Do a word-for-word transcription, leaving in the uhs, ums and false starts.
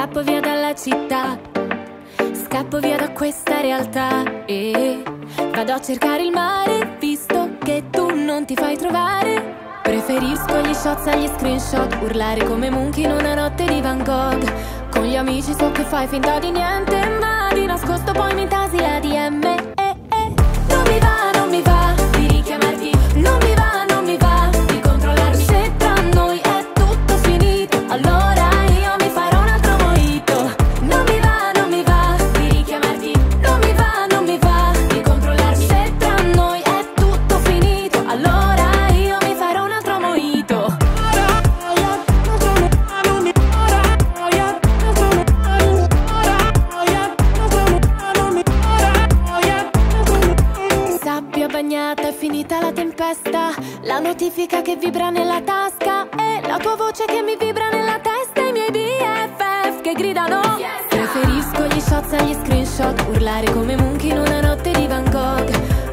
Scappo via dalla città, scappo via da questa realtà e vado a cercare il mare, visto che tu non ti fai trovare. Preferisco gli shots agli screenshot, urlare come Munch in una notte di Van Gogh. Con gli amici so che fai finta di niente, ma di nascosto poi mi tasi la D M. eh, eh. Non mi va, non mi va di richiamarti, non mi va, non mi va di controllarmi. Se tra noi è tutto finito, allora io mi farò un altro mojito. Non mi va, non mi va di richiamarti, non mi va, non mi va di controllarmi. Se tra noi è tutto finito, allora io mi farò un altro mojito. Sabbia bagnata, è finita la tempesta, la notifica che vibra nella tasca e la tua voce che mi vibra nella testa, i miei B F F che gridano. Preferisco gli shots agli screenshot, urlare come Munch in una notte di Van Gogh.